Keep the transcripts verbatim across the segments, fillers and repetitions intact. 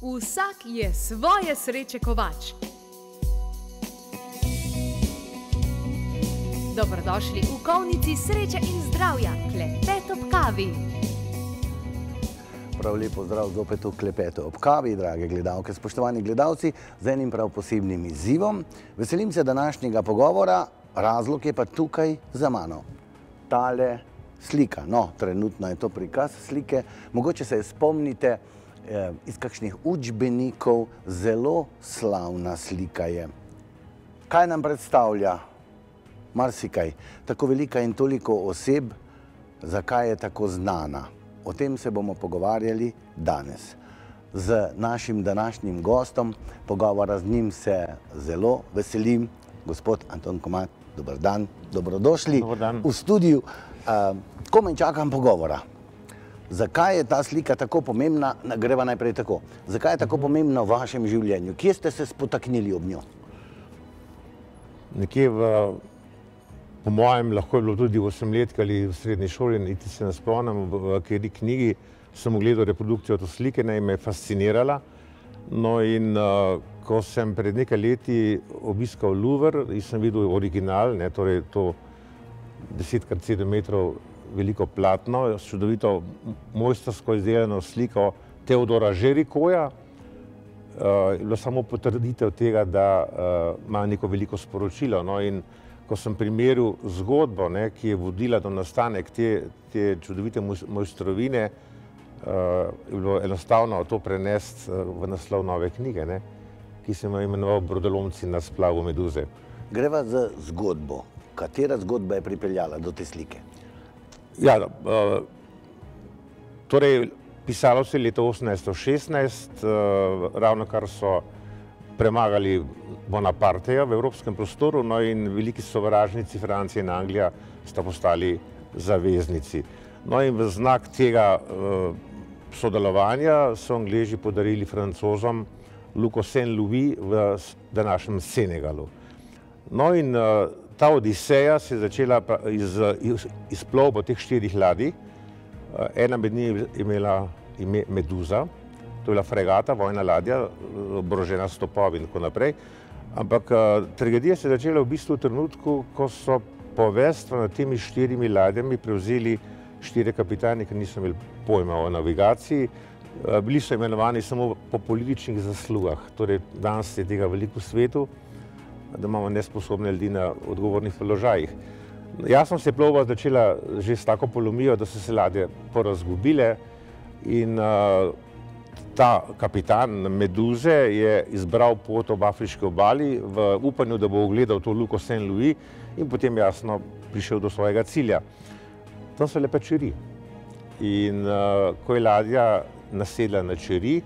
Vsak je svoje sreče kovač. Dobrodošli v kovnici sreče in zdravja, klepet ob kavi. Prav lepo zdrav zopet v klepetu ob kavi, drage gledalke, spoštovani gledalci, z enim prav posebnim izzivom. Veselim se današnjega pogovora, razlog je pa tukaj za mano. Tale slika, no, trenutno je to prikaz slike, mogoče se spomnite, eh, iz kakšnih učbenikov, zelo slavna slika je. Kaj nam predstavlja? Marsikaj. Tako velika in toliko oseb, zakaj je tako znana? O tem se bomo pogovarjali danes. Z našim današnjim gostom, pogovora z njim se zelo veselim. Gospod Anton Komat, dober dan, dobrodošli Dobar dan. v studiu. Uh, komaj čakam pogovora. Zakaj je ta slika tako pomembna? Greva najprej tako. Zakaj je tako pomembna v vašem življenju? Kje ste se spotaknili ob njo? Nekje v, po mojem, lahko je bilo tudi v osemletki ali v srednji šoli, niti se ne spomnim, v kateri knjigi sem gledal reprodukcijo te slike, ne, me je fascinirala. No in uh, ko sem pred nekaj leti obiskal Louvre in sem videl original, ne, torej to deset krat sedem metrov veliko platno, s čudovito mojstrsko izdelano sliko Teodora Géricaulta, uh, je bilo samo potrditev tega, da uh, ima neko veliko sporočilo. No, in ko sem primeril zgodbo, ne, ki je vodila do nastanek te, te čudovite mojstrovine, uh, je bilo enostavno to prenesti uh, v naslov nove knjige, ne, ki sem jo imenoval Brodolomci na splavu Meduze. Greva za zgodbo. Katera zgodba je pripeljala do te slike? Ja, uh, torej, pisalo se je leta osemnajststo šestnajst, uh, ravno kar so premagali Bonaparteja v evropskem prostoru, no in veliki sovražnici Francija in Anglija sta postali zaveznici. No in v znak tega uh, sodelovanja so Angleži podarili Francozom Luko Saint-Louis v današnjem Senegalu. No in uh, ta odiseja se je začela iz, iz, iz plovbo teh štirih ladij. Uh, ena med njih je imela ime Meduza, to je bila fregata, vojna ladja, oborožena s topovi in tako naprej. Ampak uh, tragedija se je začela v bistvu v trenutku, ko so povestvo nad temi štirimi ladjami prevzeli štiri kapitani, ki niso imeli pojma o navigaciji. Uh, bili so imenovani samo po političnih zaslugah. Torej, danes je tega veliko v svetu, da imamo nesposobne ljudi na odgovornih položajih. Jasno se je plovba začela že s tako polomijo, da so se ladje porazgubile in uh, ta kapitan Meduze je izbral pot ob afriški obali v upanju, da bo ogledal to Luko Saint-Louis in potem jasno prišel do svojega cilja. Tam so lepe čeri. In uh, ko je ladja nasedla na čeri,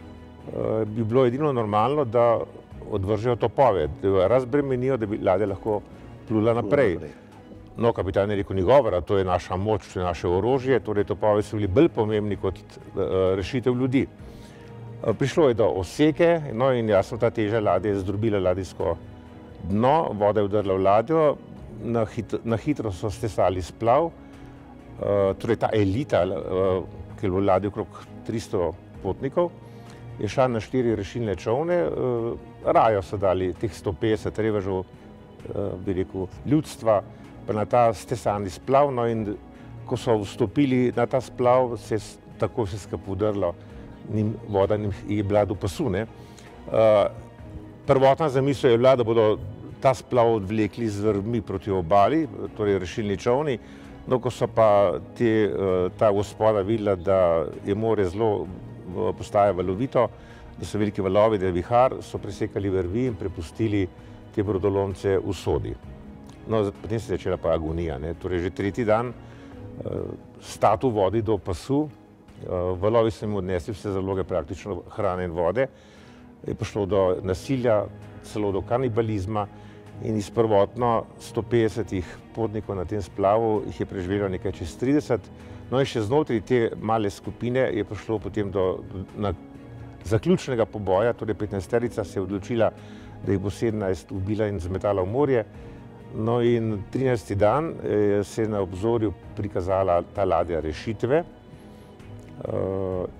uh, bi bilo edino normalno, da odvržejo topove, da jo razbremenijo, da bi ladja lahko plula naprej. No, kapitan je rekel, ni govora, to je naša moč, to je naše orožje, torej topovi so bili bolj pomembni kot uh, rešitev ljudi. Uh, prišlo je do oseke, no in jasno ta teža ladje je zdrobila ladijsko dno, voda je vdrla v ladjo, na, hit, na hitro so stesali splav, uh, torej ta elita, uh, ki je bilo v ladji okrog tristo potnikov, je šla na štiri rešilne čolne, uh, rajo so dali teh sto petdeset revežev, uh, bi rekel, ljudstva, pa na ta stesani splav, no in ko so vstopili na ta splav, se je tako vse skupaj udrlo, njim voda njim je bila do pasu, ne. Uh, prvotna zamisel je bila, da bodo ta splav odvlekli z vrvmi proti obali, torej rešilni čolni, no ko so pa te, uh, ta gospoda videla, da je more zelo postaja valovito, da so veliki valovi, da je vihar, so presekali vrvi in prepustili te brodolomce v sodi. No, potem se je začela pa agonija, ne. Torej že tretji dan uh, statu vodi do pasu, uh, valovi so jim odnesli vse zaloge praktično hrane in vode, je prišlo do nasilja, celo do kanibalizma in iz prvotno sto petdesetih potnikov na tem splavu jih je preživelo nekaj čez trideset. No in še znotraj te male skupine je prišlo potem do na, zaključnega poboja, torej petnajsterica se je odločila, da jih bo sedemnajst ubila in zmetala v morje. No in trinajsti dan se je na obzorju prikazala ta ladja Rešitve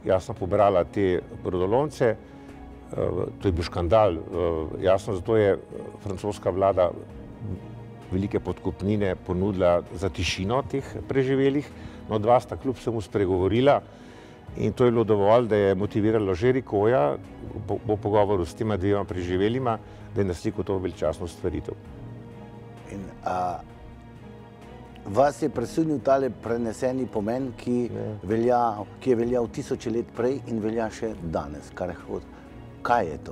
jasno pobrala te brodolomce. To je bil škandal, jasno, zato je francoska vlada velike podkupnine ponudila za tišino teh preživelih, no dva sta kljub vsemu spregovorila in to je bilo dovolj, da je motiviralo Jerichoja po, po pogovoru s tema dvema preživelima, da je naslikal to veličastno stvaritev. In a, vas je presunil tale preneseni pomen, ki, velja, ki je veljal tisoče let prej in velja še danes, kar je hod. Kaj je to?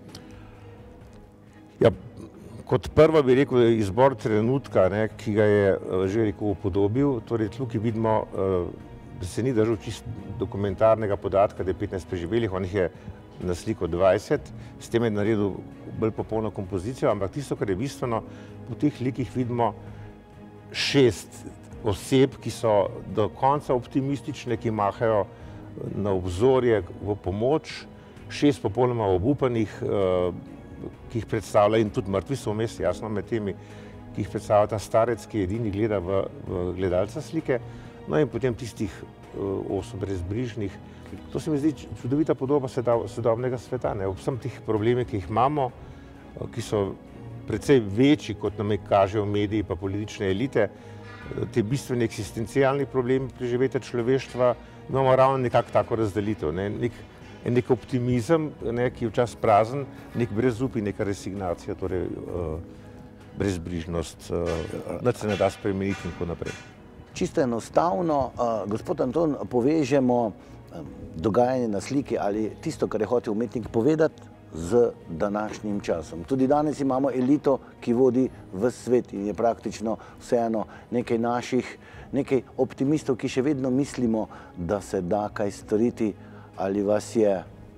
Ja, kot prvo bi rekel izbor trenutka, ne, ki ga je Jericho upodobil, torej tukaj vidimo, da se ni držal čist dokumentarnega podatka, da je petnajst preživelih, on jih je na sliko dvajset, s tem je naredil bolj popolno kompozicijo, ampak tisto, kar je bistveno, po teh likih vidimo šest oseb, ki so do konca optimistične, ki mahajo na obzorje v pomoč, šest popolnoma obupanih, ki jih predstavlja in tudi mrtvi so vmes, jasno, med temi, ki jih predstavlja ta starec, ki edini gleda v, v gledalca slike, no in potem tistih osem brezbrižnih. To se mi zdi čudovita podoba sodobnega sveta, ne, ob vsem teh problemih, ki jih imamo, ki so precej večji, kot nam kažejo mediji pa politične elite, te bistveni eksistencialni problemi preživetja človeštva, imamo ravno nekako tako razdelitev, ne, nek, nek optimizem, ne, ki je včasih prazen, nek brezup in neka resignacija, torej uh, brezbrižnost, uh, da se ne da spremeniti in tako naprej. Čisto enostavno, uh, gospod Anton, povežemo um, dogajanje na sliki ali tisto, kar je hotel umetnik povedati, z današnjim časom. Tudi danes imamo elito, ki vodi v svet in je praktično vseeno nekaj naših, nekaj optimistov, ki še vedno mislimo, da se da kaj storiti. Ali vas je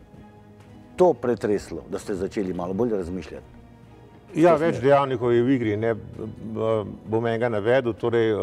to pretreslo, da ste začeli malo bolj razmišljati? Ja, več dejavnikov je v igri, ne bom enega navedel, torej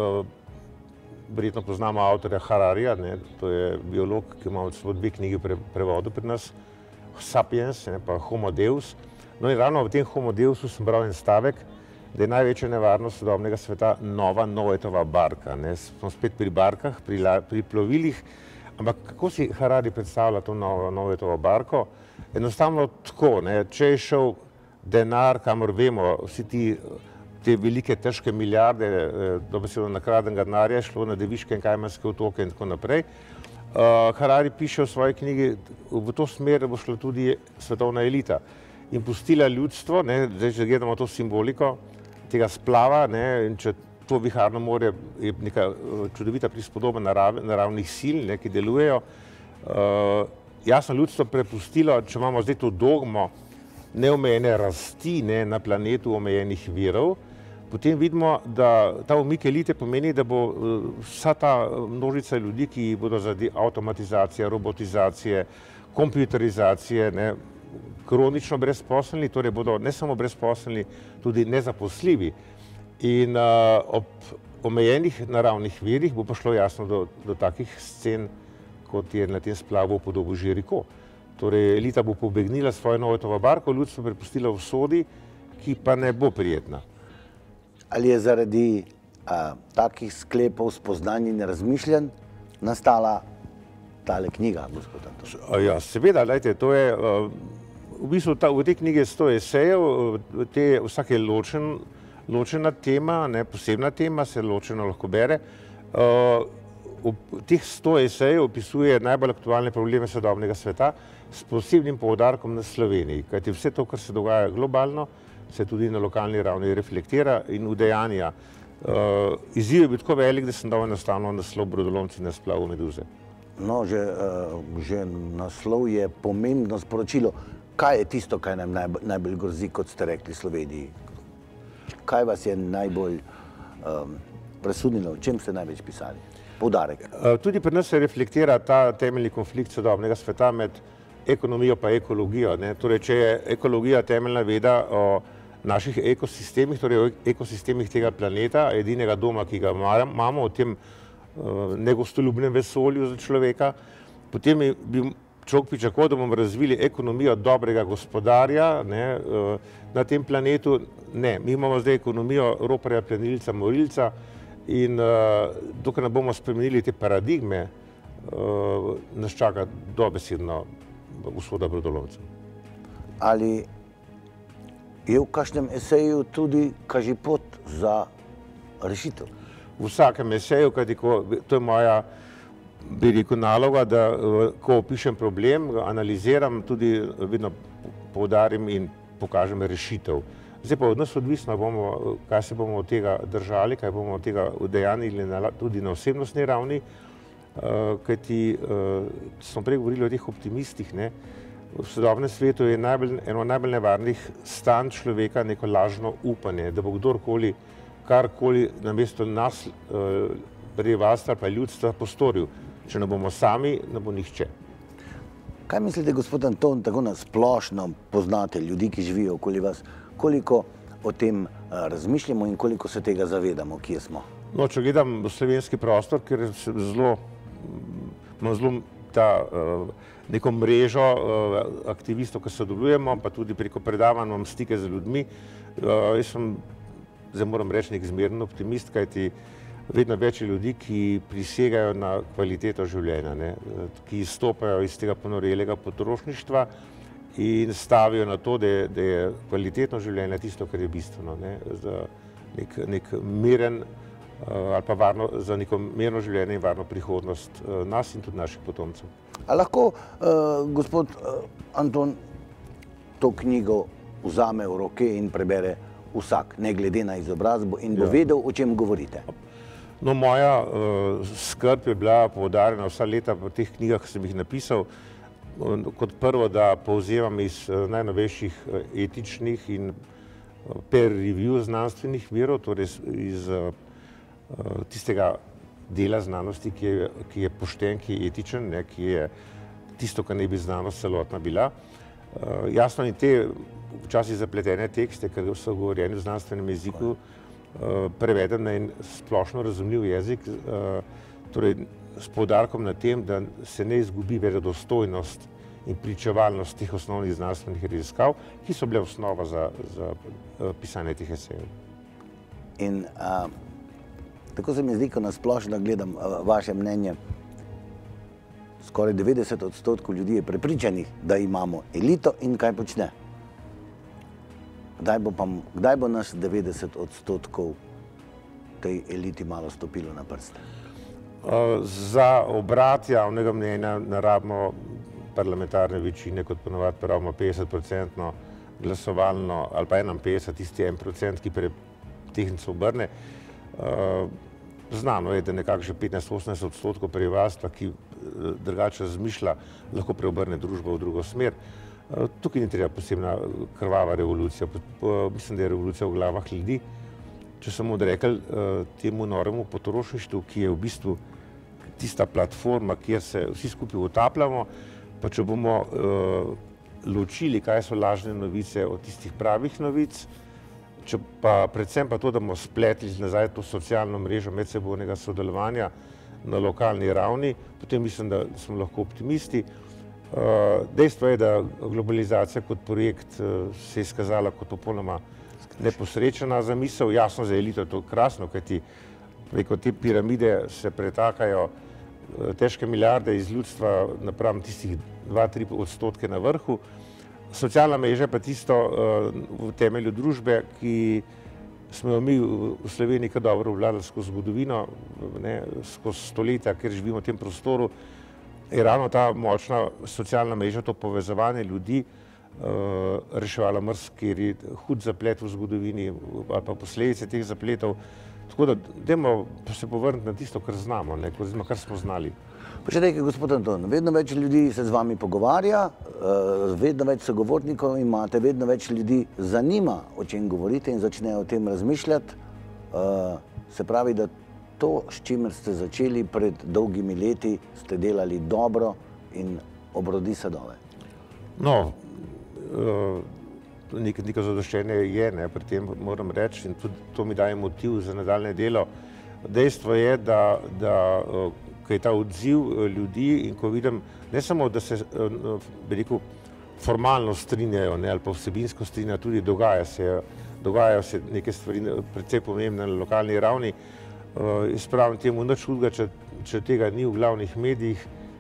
verjetno poznamo avtorja Hararija, ne, to je biolog, ki ima celo dve knjigi pre, prevodu pri nas, Sapiens, ne, pa Homo Deus. No in ravno v tem Homo Deusu sem bral en stavek, da je največja nevarnost sodobnega sveta nova Noetova barka. Ne. Smo spet pri barkah, pri, la, pri plovilih, ampak kako si Harari predstavlja to novo, Noetovo barko? Enostavno tako, ne, če je šel denar, kamor vemo, vsi ti, te velike, težke milijarde, dobesedno nakradenega denarja, šlo na Deviške in Kajmanske otoke in tako naprej. Uh, Harari piše v svoji knjigi v to smer, da bo šla tudi svetovna elita in pustila ljudstvo, ne, zdaj, če gledamo to simboliko tega splava, ne, in če to viharno morje je neka čudovita prispodoba narav, naravnih sil, ne, ki delujejo. Uh, jasno, ljudstvo prepustilo, če imamo zdaj to dogmo neomejene rasti, ne, na planetu omejenih virov, potem vidimo, da ta umik elite pomeni, da bo vsa ta množica ljudi, ki bodo zaradi avtomatizacije, robotizacije, kompjuterizacije, ne, kronično brezposelni, torej bodo ne samo brezposelni, tudi nezaposljivi. In uh, ob omejenih naravnih virih bo pa šlo jasno do, do takih scen, kot je na tem splavu v podobu Jericho. Torej, elita bo pobegnila svojo Noetovo barko, ljudstvo prepustila v sodi, ki pa ne bo prijetna. Ali je zaradi a, takih sklepov, spoznanj in razmišljanj nastala tale knjiga, gospod Anton? Ja, seveda, lejte, to je, v bistvu ta, v tej knjigi je sto esejev, te, vsak je ločen, ločena tema, ne, posebna tema, se ločeno lahko bere. Uh, v teh sto esejev opisuje najbolj aktualne probleme sodobnega sveta s posebnim poudarkom na Sloveniji, kajti vse to, kar se dogaja globalno, se tudi na lokalni ravni reflektira in udejanja. Uh, izziv je bil tako velik, da sem dal enostavno naslov Brodolomci na splavu Meduze. No, že, uh, že naslov je pomembno sporočilo. Kaj je tisto, kaj nam najbolj, najbolj grozi, kot ste rekli, Sloveniji? Kaj vas je najbolj um, presudilo, o čem ste največ pisali? Poudarek. Tudi pri nas se reflektira ta temeljni konflikt sodobnega sveta med ekonomijo pa ekologijo. Ne? Torej, če je ekologija temeljna veda o naših ekosistemih, torej o ekosistemih tega planeta, edinega doma, ki ga imamo, o tem uh, negostoljubnem vesolju za človeka, potem bi človek pričakoval, da bomo razvili ekonomijo dobrega gospodarja, ne, uh, na tem planetu. Ne, mi imamo zdaj ekonomijo roparja, plenilca, morilca in uh, dokaj ne bomo spremenili te paradigme, nas čaka dobesedno usoda brodolomcev. Ali je v kakšnem eseju tudi kažipot za rešitev? V vsakem eseju, kajti to je moja, bi rekel, naloga, da ko opišem problem, ga analiziram, tudi vedno poudarim in pokažem rešitev. Zdaj pa od nas odvisno, bomo, kaj se bomo od tega držali, kaj bomo od tega udejanili tudi na osebnostni ravni, kajti smo prej govorili o teh optimistih, ne. V sodobnem svetu je najbolj, eno najbolj nevarnih stanj človeka neko lažno upanje, da bo kdorkoli, karkoli namesto nas, prebivalstva ali pa ljudstva postoril. Če ne bomo sami, ne bo nihče. Kaj mislite, gospod Anton, tako na splošno poznate ljudi, ki živijo okoli vas, koliko o tem razmišljamo in koliko se tega zavedamo, kje smo? No, če gledam v slovenski prostor, ker zelo, imam zelo ta neko mrežo aktivistov, ki sodelujemo, pa tudi preko predavanj imam stike z ljudmi. Jaz sem, zdaj moram reči, nek zmeren optimist, kajti vedno več je ljudi, ki prisegajo na kvaliteto življenja, ne, ki izstopajo iz tega ponorelega potrošništva in stavijo na to, da je, da je kvalitetno življenje tisto, kar je bistveno, ne, za nek, nek miren ali pa varno, za neko mirno življenje in varno prihodnost nas in tudi naših potomcev. A lahko, uh, gospod uh, Anton, to knjigo vzame v roke in prebere vsak, ne glede na izobrazbo, in bo ja. vedel, o čem govorite? No, moja uh, skrb je bila poudarjena vsa leta v teh knjigah, ki sem jih napisal, kot prvo, da povzemam iz uh, najnovejših uh, etičnih in uh, peer review znanstvenih virov, torej iz uh, tistega dela znanosti, ki je, ki je pošten, ki je etičen, ne, ki je tisto, kar ne bi znanost celotna bila. Uh, jasno, in te včasih zapletene tekste, ker so govorjeni v znanstvenem jeziku, uh, prevedem na en splošno razumljiv jezik, uh, torej s poudarkom na tem, da se ne izgubi verodostojnost in pričevalnost teh osnovnih znanstvenih raziskav, ki so bile osnova za, za uh, pisanje teh esejev. In uh... tako se mi zdi, ko na splošno gledam vaše mnenje, skoraj devetdeset odstotkov ljudi je prepričanih, da imamo elito in kaj počne. Kdaj bo, pa, kdaj bo nas devetdeset odstotkov tej eliti malo stopilo na prste? Za obrat javnega mnenja ne rabimo parlamentarne večine, kot ponovadi pravimo petdeset procentno glasovalno ali pa enainpetdeset, tisti en procent, ki tehnično obrne. Znano je, da nekako že petnajst do osemnajst odstotkov prebivalstva, ki drugače razmišlja, lahko preobrne družbo v drugo smer. Tukaj ni treba posebna krvava revolucija. Mislim, da je revolucija v glavah ljudi. Če smo odrekli temu noremu potrošništvu, ki je v bistvu tista platforma, kjer se vsi skupaj utapljamo, pa če bomo ločili, kaj so lažne novice od tistih pravih novic, če pa predvsem pa to, da bomo spletli nazaj to socialno mrežo medsebojnega sodelovanja na lokalni ravni, potem mislim, da smo lahko optimisti. Dejstvo je, da globalizacija kot projekt se je izkazala kot popolnoma neposrečena zamisel. Jasno, za elito je to krasno, kajti preko te piramide se pretakajo težke milijarde iz ljudstva napram tistih dva do tri odstotke na vrhu. Socialna mreža pa tisto v temelju družbe, ki smo jo mi v Sloveniji kar dobro obvladali skozi zgodovino, ne, skozi stoletja, ker živimo v tem prostoru, je ravno ta močna socialna mreža, to povezovanje ljudi, reševala marsikateri hud zaplet v zgodovini ali pa posledice teh zapletov. Tako da dajmo se povrniti na tisto, kar znamo, ne, kar smo znali. Pa še nekaj, gospod Anton, vedno več ljudi se z vami pogovarja, vedno več sogovornikov imate, vedno več ljudi zanima, o čem govorite in začnejo o tem razmišljati. Se pravi, da to, s čimer ste začeli pred dolgimi leti, ste delali dobro in obrodi sadove. No, neko zadoščenje je, ne, pri tem moram reči, in tudi to mi daje motiv za nadaljne delo. Dejstvo je, da, da ko je ta odziv ljudi in ko vidim, ne samo, da se, bi rekel, formalno strinjajo, ne, ali pa vsebinsko strinjajo, tudi dogaja se, dogajajo se neke stvari precej pomembne na lokalni ravni. Jaz pravim temu nič hudega, če, če tega ni v glavnih medijih,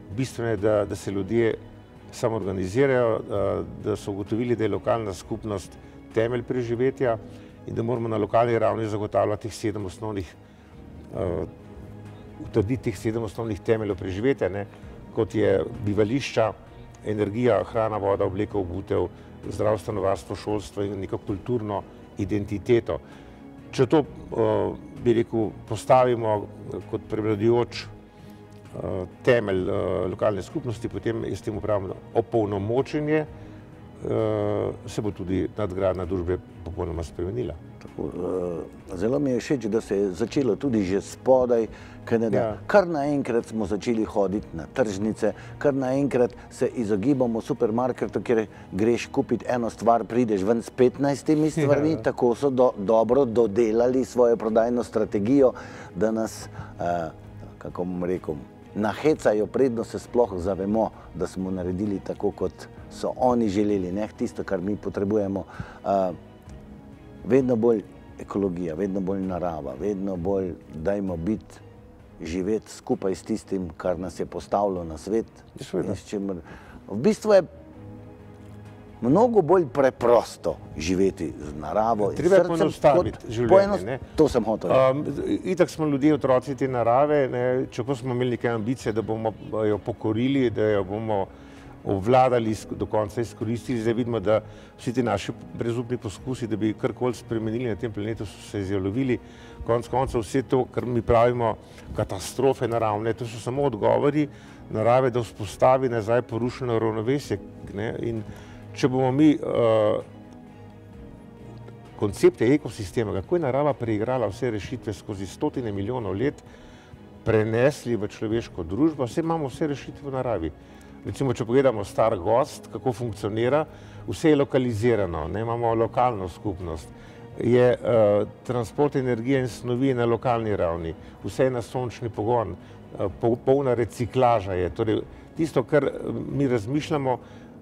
bistveno je, da, da se ljudje samoorganizirajo, da so ugotovili, da je lokalna skupnost temelj preživetja in da moramo na lokalni ravni zagotavljati teh sedem osnovnih, utrditi teh sedem osnovnih temeljev preživetja, ne, kot je bivališča, energija, hrana, voda, obleka, obutev, zdravstveno varstvo, šolstvo in neko kulturno identiteto. Če to, bi rekel, postavimo kot prevladujoč temelj lokalne skupnosti, potem je s tem upravljeno opolnomočenje, se bo tudi nadgradnja družbe popolnoma spremenila. Zelo mi je všeč, da se je začelo tudi že spodaj, kar naenkrat smo začeli hoditi na tržnice, kar naenkrat se izogibamo supermarketu, kjer greš kupiti eno stvar, prideš ven s petnajstimi stvarmi, tako so dobro dodelali svojo prodajno strategijo, da nas, kako bom rekel, nahecajo, predno se sploh zavemo, da smo naredili tako, kot so oni želeli, ne tisto, kar mi potrebujemo. Vedno bolj ekologija, vedno bolj narava, vedno bolj dajmo biti, živeti skupaj s tistim, kar nas je postavilo na svet. V bistvu je mnogo bolj preprosto živeti z naravo in srcem. Treba je poenostaviti življenje. To sem hotel. Itak smo ljudje otroci te narave, čeprav smo imeli neke ambicije, da bomo jo pokorili, da jo bomo obvladali, do konca izkoristili. Zdaj vidimo, da vsi ti naši brezupni poskusi, da bi karkoli spremenili na tem planetu, so se izjalovili. Konec koncev vse to, kar mi pravimo katastrofe naravne, to so samo odgovori narave, da vzpostavi nazaj porušeno ravnovesje. In če bomo mi koncepte ekosistema, kako je narava preigrala vse rešitve skozi stotine milijonov let, prenesli v človeško družbo, vse imamo vse rešitve v naravi. Recimo, če pogledamo Star Gost, kako funkcionira, vse je lokalizirano, imamo lokalno skupnost, je transport energije in snovi na lokalni ravni, vse je na sončni pogon, polna reciklaža je. Torej, tisto, kar mi razmišljamo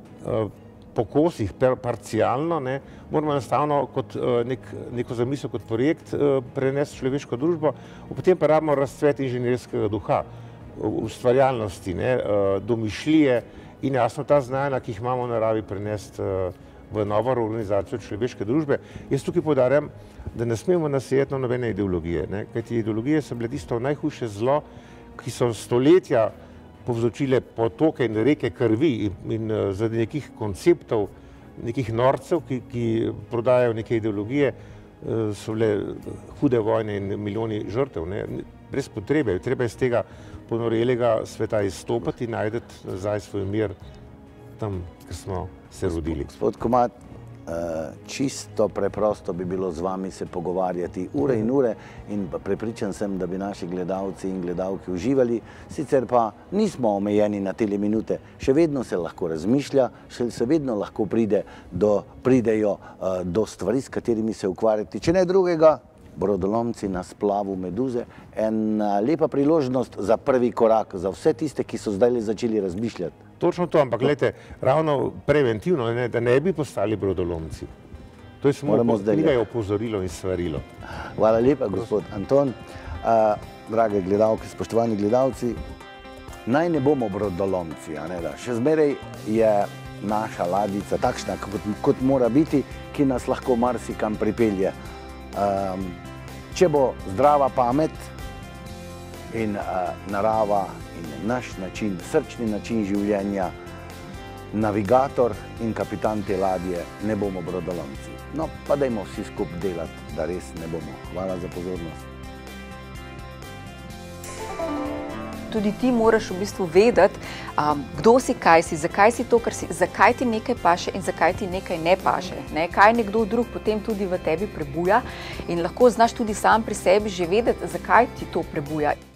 po kosih, parcialno, moramo enostavno kot neko zamisel, kot projekt prenesti človeško družbo, potem pa rabimo razcvet inženirskega duha, ustvarjalnosti, domišljije in jasno ta znanja, ki jih imamo v naravi, prenesti v novo organizacijo človeške družbe. Jaz tukaj poudarjam, da ne smemo nasejati na nobene ideologije, kajti ideologije so bile tisto najhujše zlo, ki so stoletja povzročile potoke in reke krvi in zaradi nekih konceptov, nekih norcev, ki prodajajo neke ideologije, so bile hude vojne in milijoni žrtev. Brez potrebe, treba je z tega ponorelega sveta izstopati in najdeti nazaj svoj mir tam, kjer smo se rodili. Gospod Komad, čisto preprosto bi bilo z vami se pogovarjati ure in ure in prepričan sem, da bi naši gledalci in gledalke uživali, sicer pa nismo omejeni na tele minute, še vedno se lahko razmišlja, še se vedno lahko pridejo do stvari, s katerimi se ukvarjati. Če ne drugega, brodolomci na splavu Meduze, ena lepa priložnost za prvi korak, za vse tiste, ki so zdaj začeli razmišljati. Točno to, ampak gledajte, ravno preventivno, da ne bi postali brodolomci. To je samo knjiga opozorilo in svarilo. Hvala lepa, gospod Anton. Drage gledalke, spoštovani gledalci, naj ne bomo brodolomci. Še zmeraj je naša ladjica takšna, kot mora biti, ki nas lahko marsikam pripelje. Če bo zdrava pamet in narava in naš način, srčni način življenja, navigator in kapitan te ladje, ne bomo brodolomci. No, pa dajmo vsi skupaj delati, da res ne bomo. Hvala za pozornost. Tudi ti moraš v bistvu vedeti, kdo si, kaj si, zakaj si to, kar si, zakaj ti nekaj paše in zakaj ti nekaj ne paše. Kaj nekdo drug potem tudi v tebi prebuja in lahko znaš tudi sam pri sebi že vedeti, zakaj ti to prebuja.